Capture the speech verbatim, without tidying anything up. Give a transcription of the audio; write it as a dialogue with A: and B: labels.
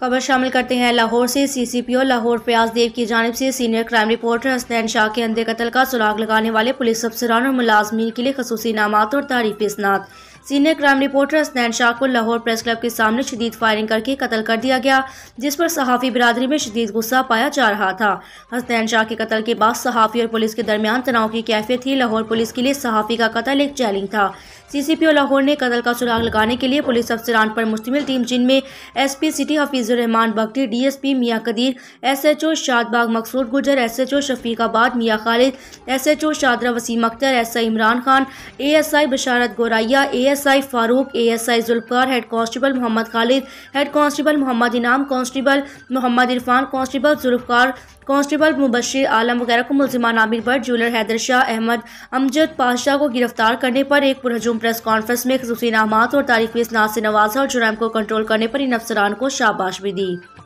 A: खबर शामिल करते हैं लाहौर से। सीसीपीओ लाहौर फयाज देव की जानिब से senior crime reporter Hasnain Shah के अंधे कत्ल का सुराग लगाने वाले पुलिस अफसरान और मुलाजमीन के लिए खसूसी इनामात और तारीफी इसनाद। Senior crime reporter Hasnain Shah को लाहौर प्रेस क्लब के सामने शदीद फायरिंग करके कत्ल कर दिया गया, जिस पर सहाफ़ी बिरादरी में शदीद गुस्सा पाया जा रहा था। हसनैन शाह के कत्ल के बाद सहाफ़ी और पुलिस के दरमियान तनाव की कैफियत थी। लाहौर पुलिस के लिए सहाफ़ी का कत्ल एक चैलेंज था। सीसीपीओ लाहौर ने कत्ल का सुराग लगाने के लिए पुलिस अफसरान पर मुश्तमिल टीम, जिनमें SP city Hafeezur Rehman Bakhti, DSP Mian Qadir, SHO Shadbagh Maqsood Gujjar, SHO Shafiqabad Mian Khalid, SHO Shahdara Waseem Akhtar, SI Imran Khan, ASI Basharat Goraya, ASI Farooq, ASI Zulfiqar, head constable Mohammad Khalid, head constable Mohammad Inam, constable Mohammad Irfan, constable Zulfiqar, constable Mubashir Alam वगैरह को मुल्जिमान आमिर भट्ट, ज्वेलर हैदर शाह, अहमद अमजद पाशाह को गिरफ्तार करने पर एक पुरहजूम प्रेस कॉन्फ्रेंस में खसूसी इनामात और तारीफी इसनाद से नवाजा और जुर्म को कंट्रोल करने पर इन अफसरान को शाबाश भी दी।